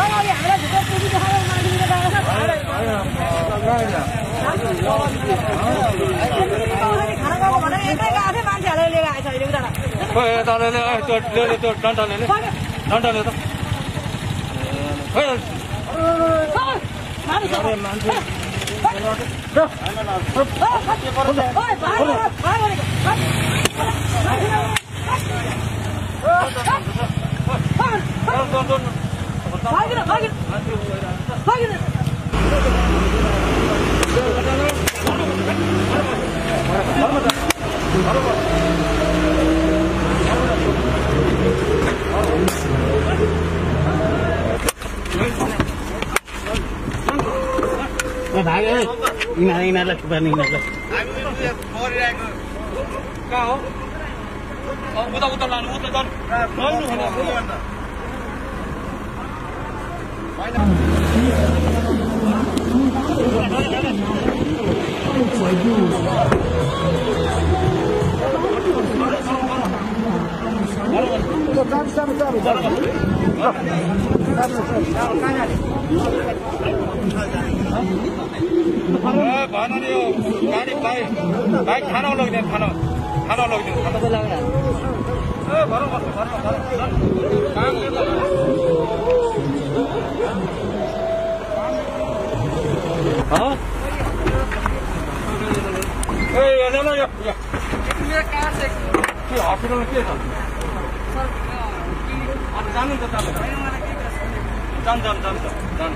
यिनीहरूलाई थुपार्ने यिनीहरूलाई कहाँ हो उता उता लानु उता भन नि यो गाडी बाइक खाना लगिदिनु खाना लगिदिनु खाना त लाग्ला ए भरौ बस्नु काम ए हेर्न न यो कार चाहिँ के हस्पिटलमा के छ अब जानु त तपाईँ जानु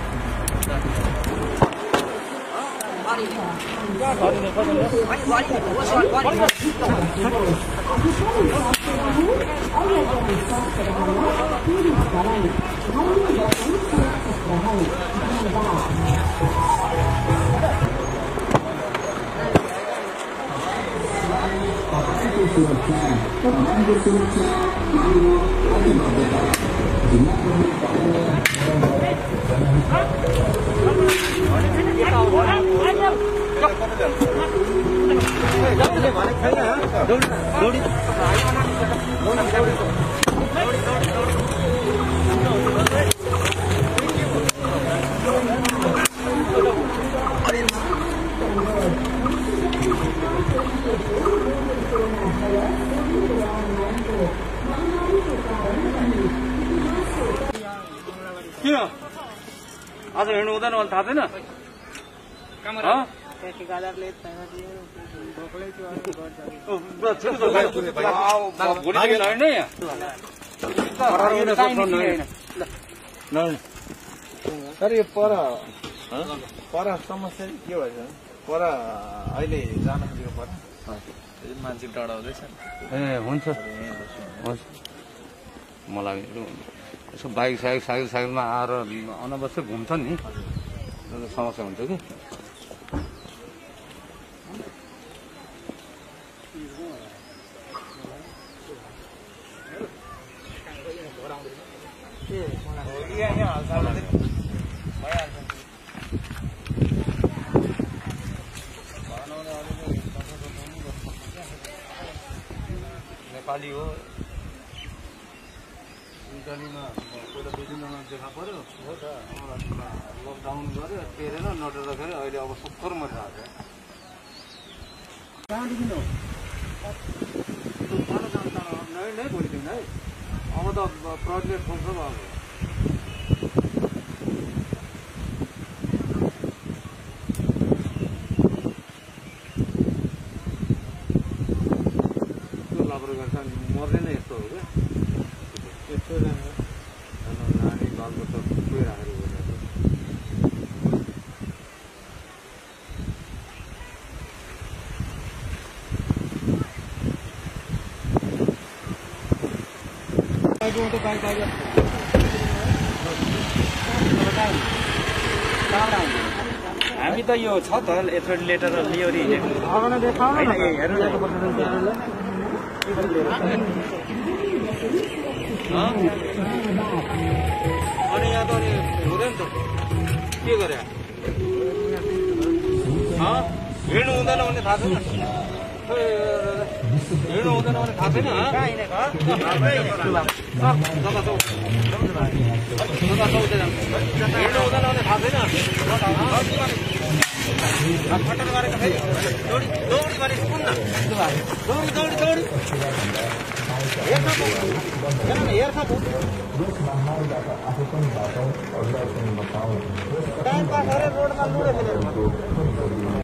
किन आज हिँड्नु हुँदैन भने थाहा छैन तर यो पर समस्या के भएछ पर अहिले जान खोजेको पर मान्छे टाढा हुँदैछ ए हुन्छ मलाई यसो बाइक साइकलमा आएर अनावश्यक घुम्छ नि समस्या हुन्छ कि नेपाली हो इटालीमा पहिला 2-3 जना देखा पर्यो हो त लकडाउन गर्यो तेरेर नटेर्दाखेरि अहिले अब सुक्खर मजा आएको कहाँदेखि हो नै भोलिदेखि है अब त प्रोजेक्ट खोल्छ अब मर्दैन यस्तो हो क्या यस्तो नानी बालबच्चा थुप्रै राखेर हामी त यो छ त एथोरिटी लेटर लियोरी हेर्नु अनि यहाँ त अनि हुँदैन त के गरे हिँड्नु हुँदैन भन्ने थाहा छैन हिँड्नु हुँदैन भने थाहा छैन हिँड्नु हुँदैन भने थाहा छैन फटक गरेको फेरि दौडी दौडी भनेको कुन न दौडी दौडी दौडी हेर्छ टाइम पास गरेर रोडमा लुडे खेलेर